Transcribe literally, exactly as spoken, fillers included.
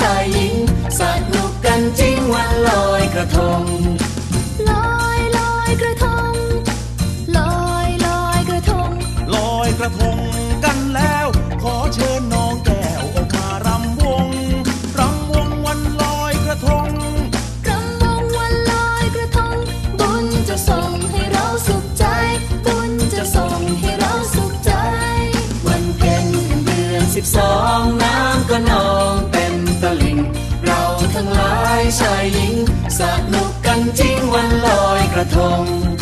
ายหญิงสนุกกันจริงวันลอยกระทงลอยลอยกระทงลอยลอยกระทงลอยกระทงกันแล้วขอเชิญน้องแก้วออกมารำวงรำวงวันลอยกระทงรำวงวันลอยกระทงบุญจะส่งให้เราสุขใจบุญจะส่งให้เราสุขใจวันเพ็ญเดือนสิบสองน้ำก็นองเต็มตลิ่งเราทั้งหลายชายหญิงสนุกกันจริงวันลอยกระทง